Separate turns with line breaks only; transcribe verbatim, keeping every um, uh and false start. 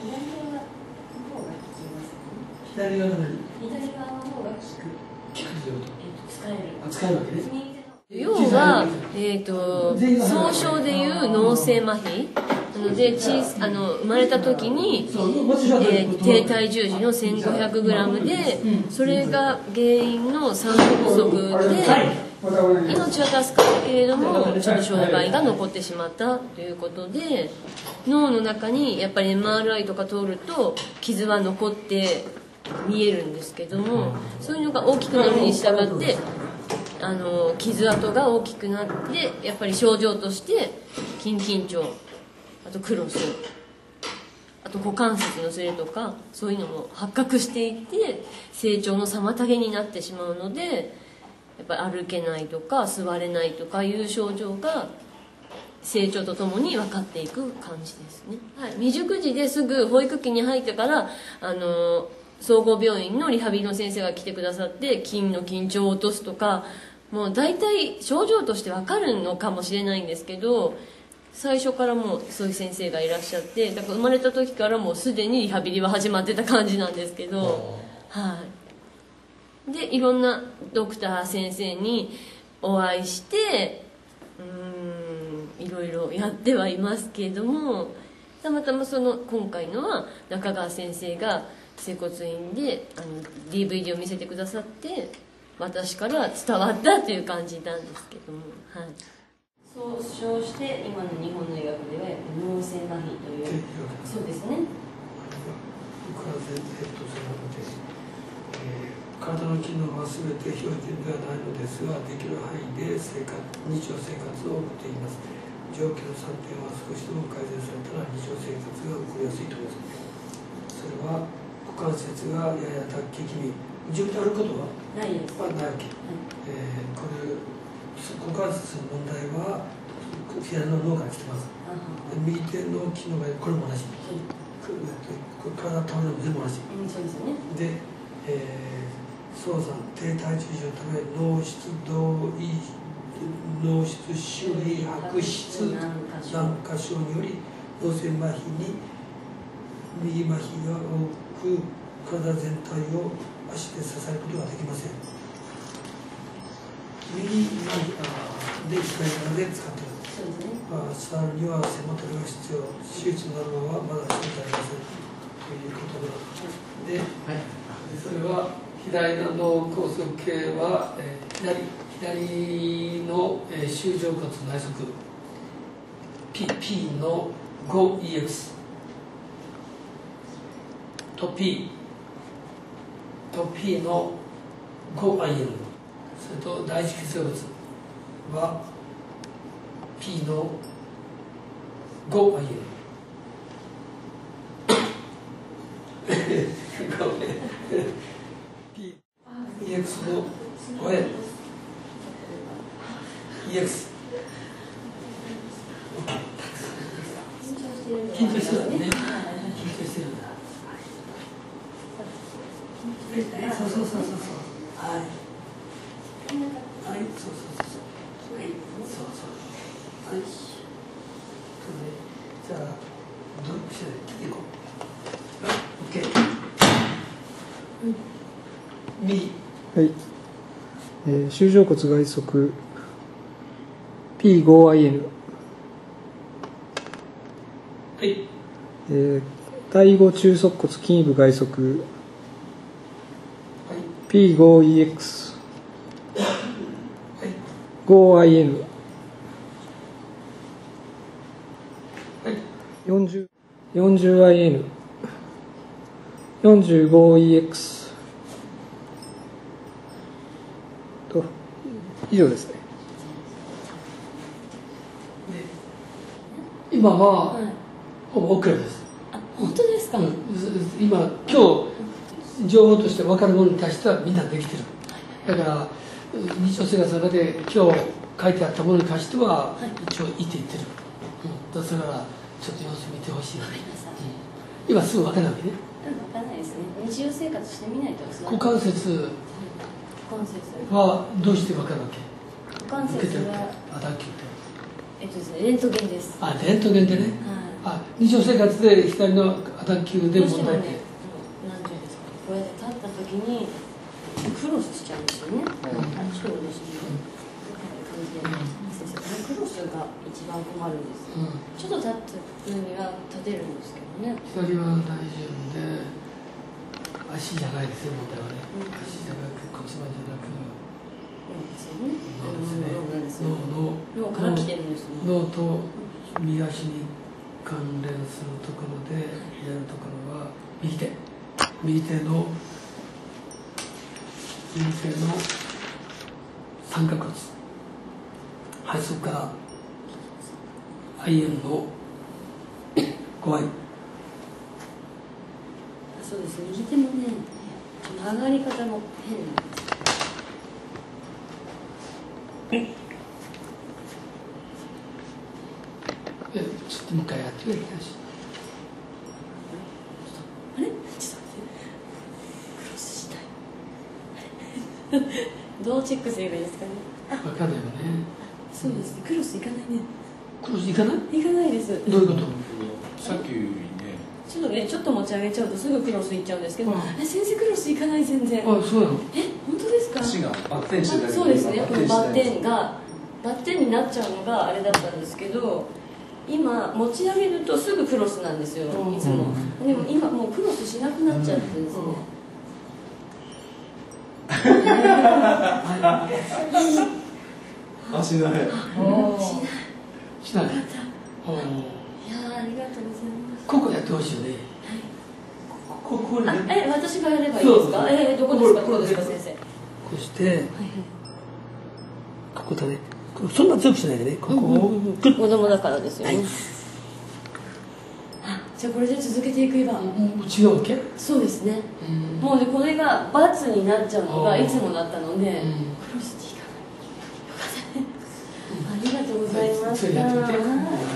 左側の何？
左側の方が効く。
効くということ。
使える。
あ、使えるわけね。
要は、えー、と総称でいう脳性麻痺なので、小あの生まれた時に、えー、低体重時の せんごひゃくグラム で、それが原因の酸素不足で命は助かるけれどもちょっと障害が残ってしまったということで、脳の中にやっぱり エムアールアイ とか通ると傷は残って見えるんですけども、そういうのが大きくなるに従ってあの傷跡が大きくなって、やっぱり症状として筋緊張、あとクロス、あと股関節のすれとかそういうのも発覚していて、成長の妨げになってしまうので、やっぱり歩けないとか座れないとかいう症状が成長とともに分かっていく感じですね。はい、未熟児ですぐ保育器に入ってからあの総合病院のリハビリの先生が来てくださって筋の緊張を落とすとか、もう大体症状として分かるのかもしれないんですけど、最初からもうそういう先生がいらっしゃって、だから生まれた時からもうすでにリハビリは始まってた感じなんですけど、はい、でいろんなドクター先生にお会いして、うーんいろいろやってはいますけども、たまたまその今回のは中川先生が整骨院であの ディーブイディー を見せてくださって、私から伝わったという感じなんですけども、はい、そう称して今の日本の医学では脳性麻痺という、そうですね。
体の機能は全て標準ではないのですが、できる範囲で生活日常生活を送っています。状況のさんてんは少しでも改善されたら日常生活が送りやすいと思います。それは股関節がやや脱臼気味、状況あることは
ないです。
はないわけ、はい、えー、これ股関節の問題は左の脳から来てます。右手の機能がこれも同じ、はい、体倒れるのも全部同じ、うん、そうですね。で、えー早産、低体重児のため脳室同意脳室周囲白質軟化症により脳性麻痺に右麻痺が多く、体全体を足で支えることができません。右麻痺で左側で使っている。そうですね。まあ、さらには背もたれが必要、手術などはまだしていませんということで、で、はい、それは左の脳梗塞系は、えー、左, 左の、えー、舟状骨内側 P, P の ごイーエックス と P と P の ごアイエヌ、 それと第一血清物は P の ごアイエヌ ごめんイーエックス のごえん イーエックス 緊張してるんだね。緊張してるんだ。そうそうそうそうそう。はい。はい、そうそうそうそう。はい、そうそう。はい。そうね。じゃあ、どうして切っていこう。はい、オッケー。右。
はい、えー、舟状骨外側 ピーごアイエヌ、
はい、
えー、第五中足骨筋部外側、はい、ピーごイーエックス、はい、ごアイエヌ、
はい、
よんじゅう よんじゅうアイエヌ、よんじゅうごイーエックスと以上ですね。
今は、はい、ほぼ OK です。
あ、本当ですか。うん、
今今日情報として分かるものに対してはみんなできてる。だから日常生活の中で今日書いてあったものに関しては、はい、一応いいって言ってる。うん、だからちょっと様子見てほしい。うん、今すぐ分からないわけね。
分からないですね。日常生活してみないと。
股関節はどうして分かるわけ？
股関節は
あ、脱臼って。
えっとですね、レントゲンです。
あ、レントゲンでね。はい、あ、日常生活で左の肩球で
どうして
問題って、
もね、なんていうんですか、こうやって立った時にクロスしちゃうんですよね。そうですね。こういう感じで、先生、このクロスが一番困るんです。
うん、
ちょっと立つ分には立てるんですけどね。
左は大丈夫で、足じゃないですよ、問題はね。
うん、
足じゃなく、骨盤じゃなく、
そうですよね。
脳ですね。脳
脳から来てるんですね。
脳と右足に関連するところでやるところは右手。右手の右手の三角骨。はい、そこからアイエムのごあい。
そうです、右手もね、曲がり方も変なんです。
え、ちょっともう一回やってみて。
あれちょっと待って、クロスしたいどうチェックすればいいですかね。
分かんないよね。
そうですね、クロスいかないね。
クロスいかない？
いかないです。
どういうこと？
さっきよりね、
ちょっとね、ちょっと持ち上げちゃうとすぐクロスいっちゃうんですけど、
うん、
え先生クロスいかない全然。
あ、そうなの？
え、本当ですか？
足がバッテンしてたけど、
そうですね、このバッテン
が
がバッテンになっちゃうのがあれだったんですけど、今持ち上げるとすぐクロスなんですよ、いつも。でも今もうクロスしなくなっちゃってですね。
あ、しない。
しない。
しない。
よかった。いやー、ありがとうございます。
ここやってほしいよね。ここで
あ、え、私がやればいいですか？えー、どこですか？どこですか、先生。
こうして、ここだね。そんな強くしないでね。ここをグッ。
子供だからですよね。あ、じゃあこれで続けていけば。
もう違うわけ？
そうですね。
うん、
もうね、これが×になっちゃうのがいつもだったので、
うん、
クロスでいかない。よかったね。ありがとうございました。
それやってみて。